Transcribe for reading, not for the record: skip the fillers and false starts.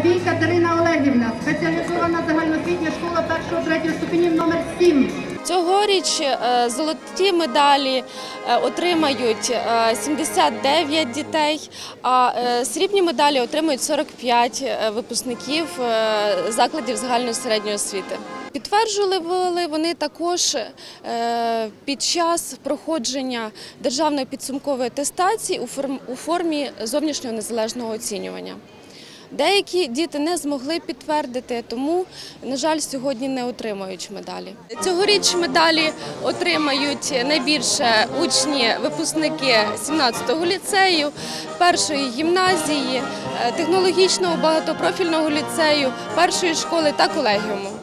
Бабій Катерина Олегівна, спеціалізована загальноосвітня школа 1-3 ступенів номер 7. Цьогоріч золоті медалі отримають 79 дітей, а срібні медалі отримують 45 випускників закладів загальної середньої освіти. Підтверджували вони також під час проходження державної підсумкової атестації у формі зовнішнього незалежного оцінювання. Деякі діти не змогли підтвердити, тому, на жаль, сьогодні не отримують медалі. Цьогоріч медалі отримають найбільше учні, випускники 17-го ліцею, 1-ї гімназії, технологічного багатопрофільного ліцею, 1-ї школи та колегіуму.